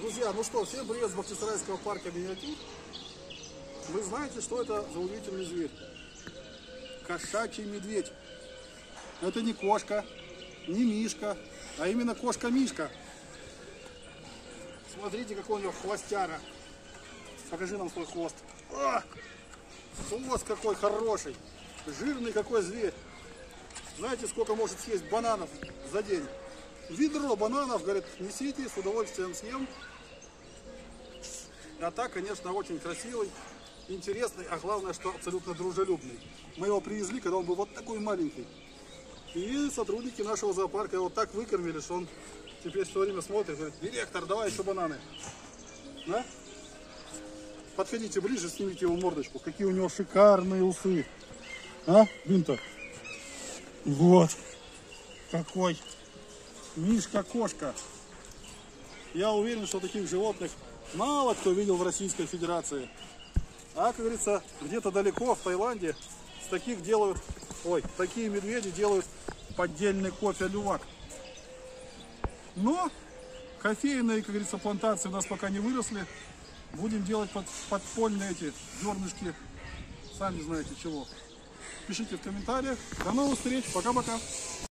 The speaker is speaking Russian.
Друзья, ну что, всем привет с Бахчисарайского парка Миниатюр. Вы знаете, что это за удивительный зверь? Кошачий медведь. Это не кошка, не мишка, а именно кошка-мишка. Смотрите, какой у него хвостяра. Покажи нам свой хвост. О! Хвост какой хороший. Жирный какой зверь. Знаете, сколько может съесть бананов за день? Ведро бананов, говорит, несите, с удовольствием съем. А так, конечно, очень красивый, интересный, а главное, что абсолютно дружелюбный. Мы его привезли, когда он был вот такой маленький. И сотрудники нашего зоопарка его так выкормили, что он теперь все время смотрит, говорит: директор, давай еще бананы. Да? Подходите ближе, снимите его мордочку. Какие у него шикарные усы. А, Бинта? Вот. Какой. Мишка-кошка. Я уверен, что таких животных мало кто видел в Российской Федерации. А, как говорится, где-то далеко, в Таиланде, с таких делают, такие медведи делают поддельный кофе-лювак. Но кофейные, как говорится, плантации у нас пока не выросли. Будем делать подпольные эти зернышки, сами знаете чего. Пишите в комментариях. До новых встреч. Пока-пока.